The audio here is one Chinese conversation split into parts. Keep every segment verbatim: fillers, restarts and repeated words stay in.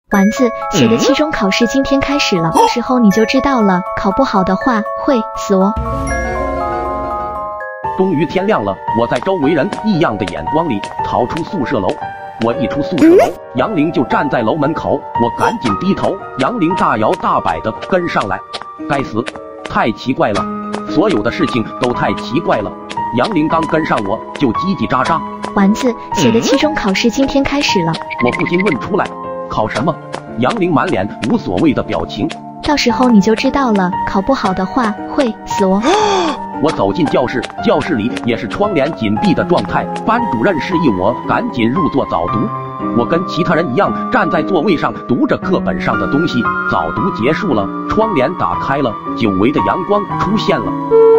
丸子写的期中考试今天开始了，到时候你就知道了，考不好的话会死哦。 终于天亮了，我在周围人异样的眼光里逃出宿舍楼。我一出宿舍楼，杨玲就站在楼门口，我赶紧低头，杨玲大摇大摆地跟上来。该死，太奇怪了，所有的事情都太奇怪了。杨玲刚跟上我就叽叽喳喳。 丸子写的期中考试今天开始了， 我不禁问出来，考什么？杨玲满脸无所谓的表情。 到时候你就知道了，考不好的话会死哦。 我走进教室，教室里也是窗帘紧闭的状态。班主任示意我赶紧入座早读。我跟其他人一样站在座位上读着课本上的东西。早读结束了，窗帘打开了，久违的阳光出现了。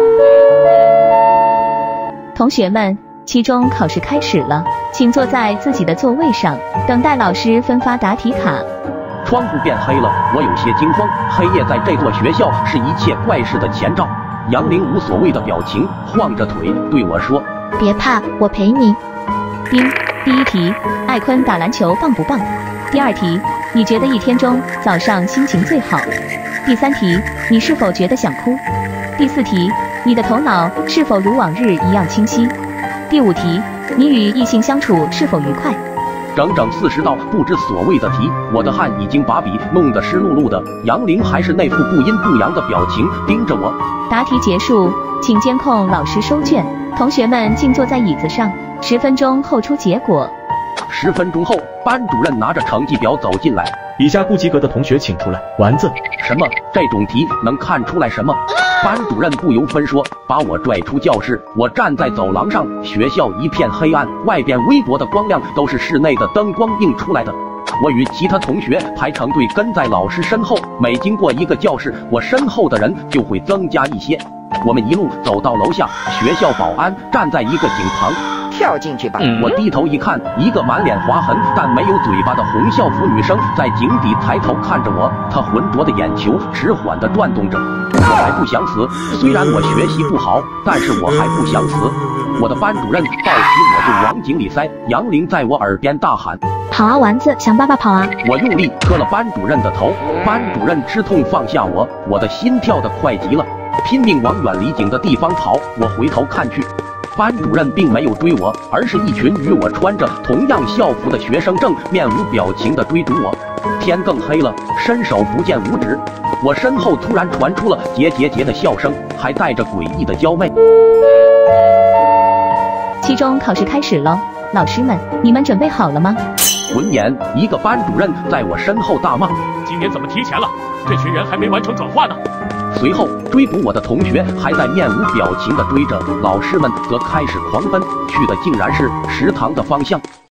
同学们，期中考试开始了，请坐在自己的座位上，等待老师分发答题卡。 窗户变黑了，我有些惊慌。黑夜在这座学校是一切怪事的前兆。杨玲无所谓的表情，晃着腿对我说：“ 别怕，我陪你。” 丁，第一题，艾坤打篮球棒不棒？第二题，你觉得一天中早上心情最好？第三题，你是否觉得想哭？第四题，你的头脑是否如往日一样清晰？第五题，你与异性相处是否愉快？ 整整四十道不知所谓的题，我的汗已经把笔弄得湿漉漉的。杨玲还是那副不阴不阳的表情盯着我。 答题结束，请监控老师收卷，同学们静坐在椅子上，十分钟后出结果。 十分钟后，班主任拿着成绩表走进来， 以下不及格的同学请出来。丸子， 什么？这种题能看出来什么？班主任不由分说把我拽出教室。我站在走廊上，学校一片黑暗，外边微薄的光亮都是室内的灯光映出来的。我与其他同学排成队跟在老师身后，每经过一个教室，我身后的人就会增加一些。我们一路走到楼下，学校保安站在一个井旁。 跳进去吧！ 我低头一看，一个满脸划痕但没有嘴巴的红校服女生在井底抬头看着我，她浑浊的眼球迟缓地转动着。我还不想死，虽然我学习不好，但是我还不想死。我的班主任抱起我就往井里塞。杨玲在我耳边大喊：“ 跑啊，丸子，向爸爸跑啊！” 我用力磕了班主任的头，班主任吃痛放下我，我的心跳得快极了，拼命往远离井的地方跑。我回头看去，班主任并没有追我，而是一群与我穿着同样校服的学生正面无表情地追逐我。天更黑了，伸手不见五指，我身后突然传出了桀桀桀的笑声，还带着诡异的娇媚。 期中考试开始喽，老师们，你们准备好了吗？ 闻言，一个班主任在我身后大骂：“ 今年怎么提前了？这群人还没完成转化呢！” 随后，追捕我的同学还在面无表情地追着，老师们则开始狂奔，去的竟然是食堂的方向。